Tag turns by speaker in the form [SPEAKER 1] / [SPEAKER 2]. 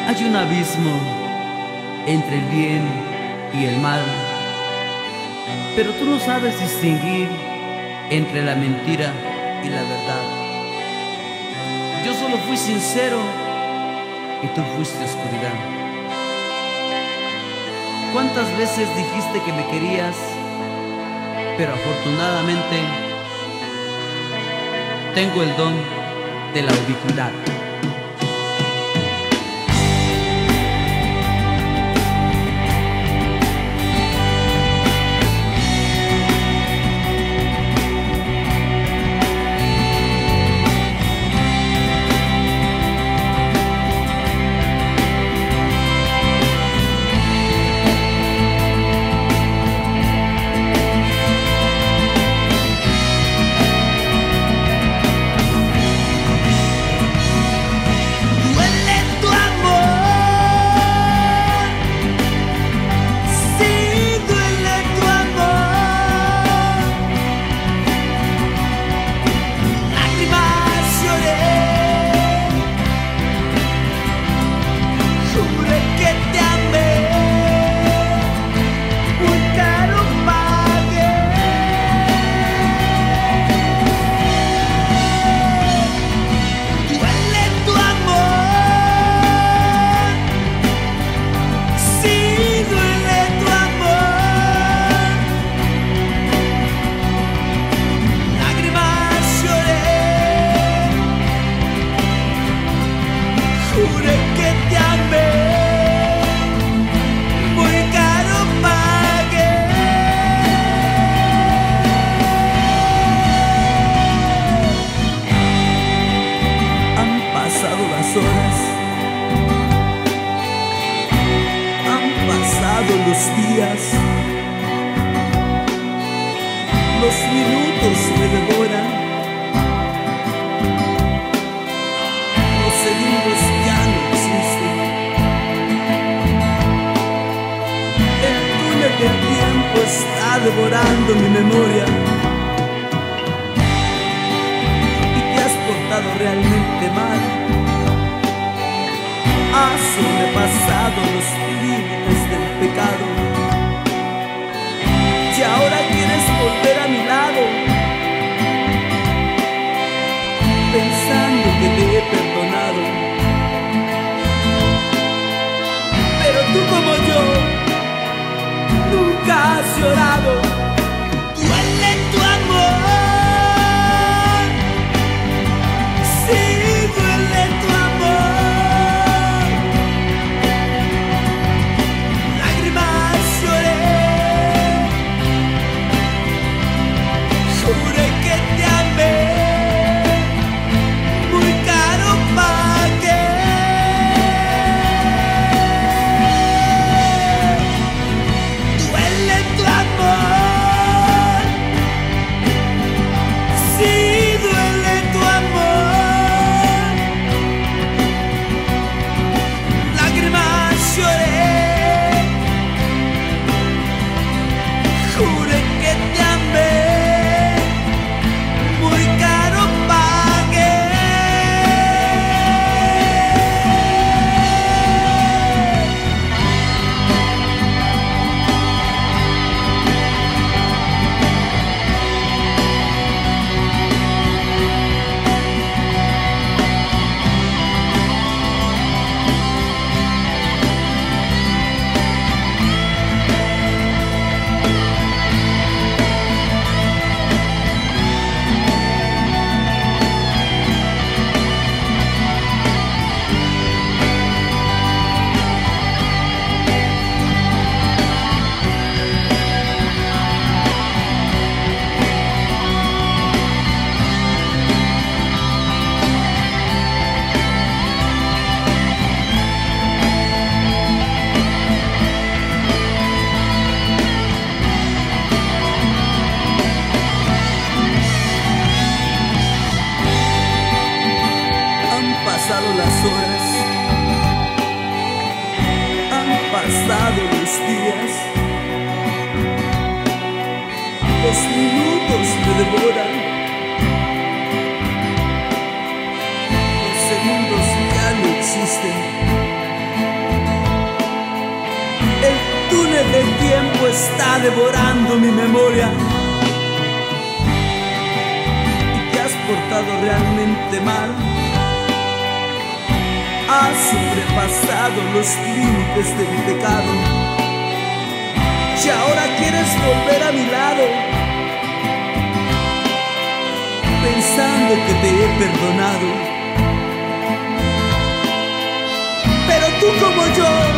[SPEAKER 1] Hay un abismo entre el bien y el mal, pero tú no sabes distinguir entre la mentira y la verdad. Yo solo fui sincero y tú fuiste oscuridad. ¿Cuántas veces dijiste que me querías? Pero afortunadamente tengo el don de la ubicuidad.
[SPEAKER 2] Los días, los minutos me devoran, los segundos ya no existen. El túnel del tiempo está devorando mi memoria y te has portado realmente mal. Has sobrepasado los límites del pecado y ahora quieres volver a mi lado, pensando que te he perdonado. Pero tú como yo nunca has llorado. Duele tu amor, sí, duele tu amor. Pasado los días, los minutos me devoran, los segundos ya no existen. que el tiempo está devorando mi memoria y te has portado realmente mal. Has sobrepasado los límites de mi pecado y ahora quieres volver a mi lado, pensando que te he perdonado. Pero tú como yo